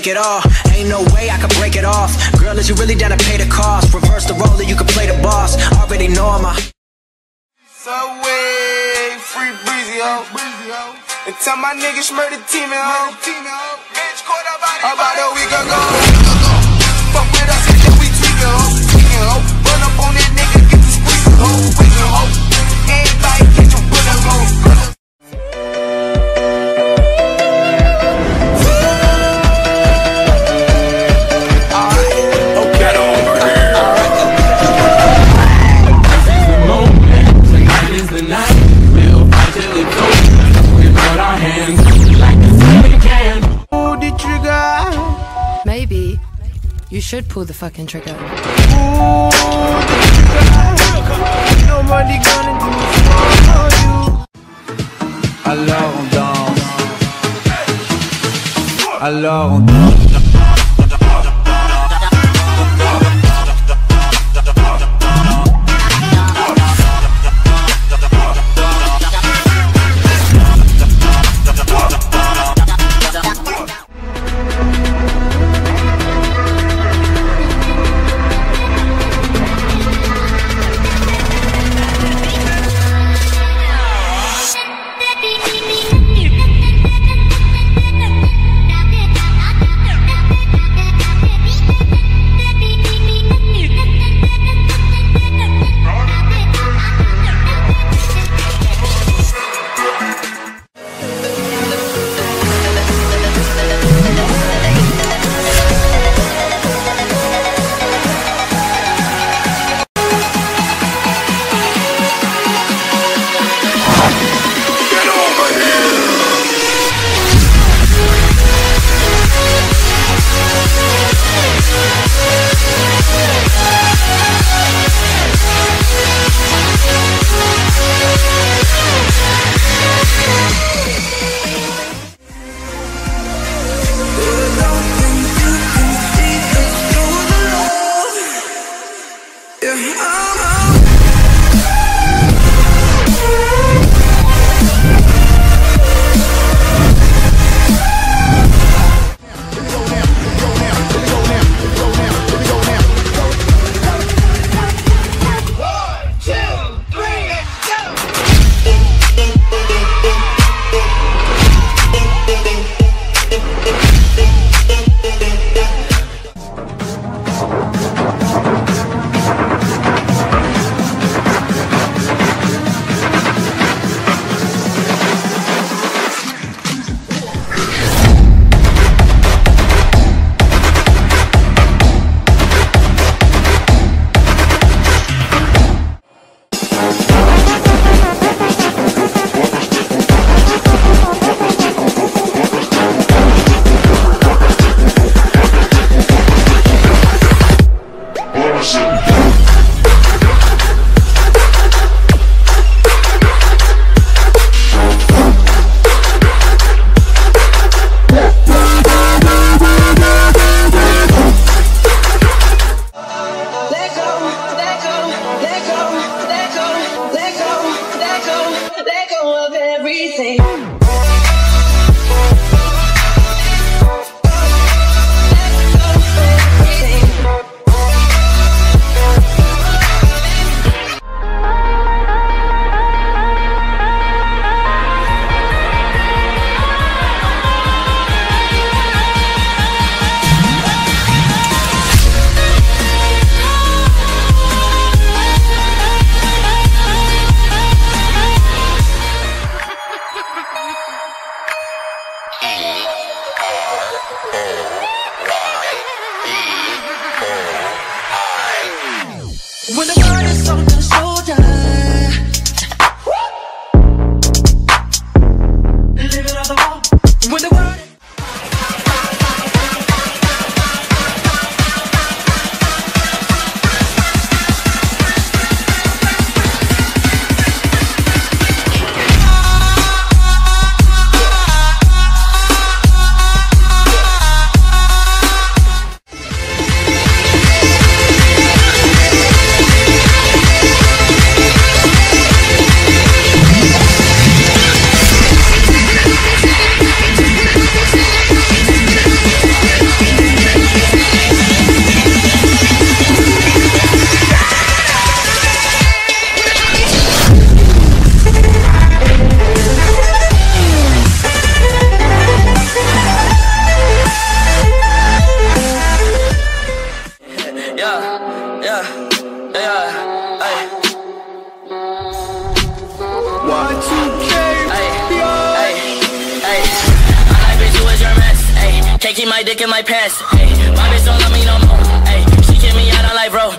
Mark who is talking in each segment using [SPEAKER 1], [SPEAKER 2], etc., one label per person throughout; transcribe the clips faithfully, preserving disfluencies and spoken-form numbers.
[SPEAKER 1] take it all. Ain't no way I can break it off. Girl, is you really down to pay the cost? Reverse the role and you can play the boss. Already know I'm a
[SPEAKER 2] Subway, free breezy, ho. And tell my niggas murder team, ho. Bitch, caught up about a week ago. Fuck with us until we tweaking, ho. Tweaking, ho. Run up on that nigga, get the squeeze, ho. Tweaking, ho. Everybody get your bullet, ho.
[SPEAKER 3] Maybe you should pull the fucking trigger.
[SPEAKER 2] Ooh, nobody gonna do it for you. Alors on danse. Alors on danse.
[SPEAKER 4] When the word is on the shoulder, living on the wall. When the word
[SPEAKER 5] keep my dick in my pants. Hey, my bitch don't love me no more. Hey, she kick me out on like bro.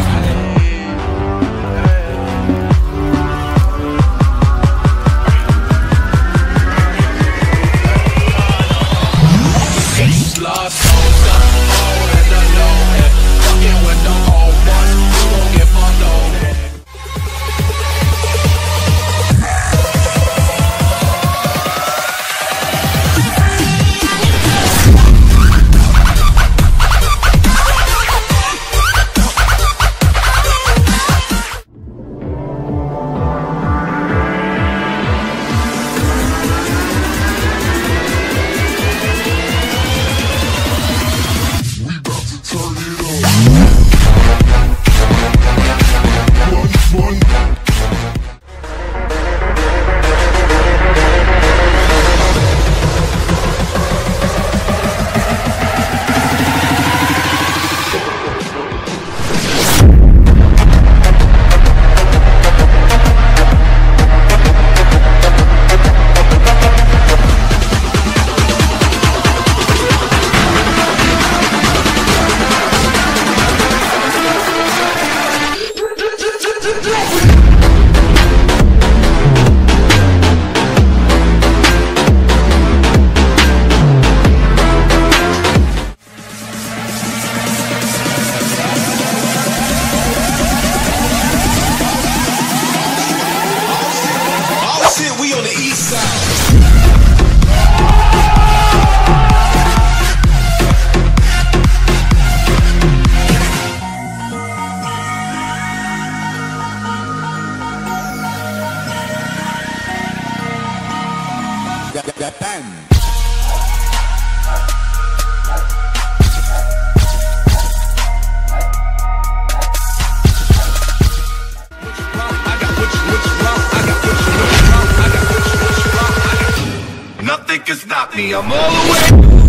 [SPEAKER 6] Lost souls, all in the know. Fucking with the old ones, you won't get fucked over.
[SPEAKER 2] Nothing can stop me, I'm all the way.